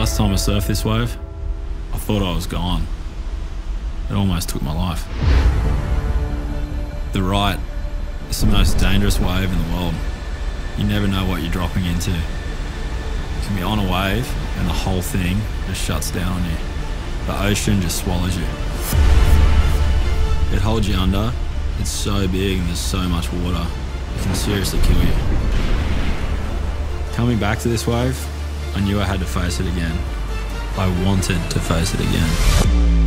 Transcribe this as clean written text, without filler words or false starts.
Last time I surfed this wave, I thought I was gone. It almost took my life. The right is the most dangerous wave in the world. You never know what you're dropping into. You can be on a wave and the whole thing just shuts down on you. The ocean just swallows you. It holds you under. It's so big and there's so much water. It can seriously kill you. Coming back to this wave, I knew I had to face it again. I wanted to face it again.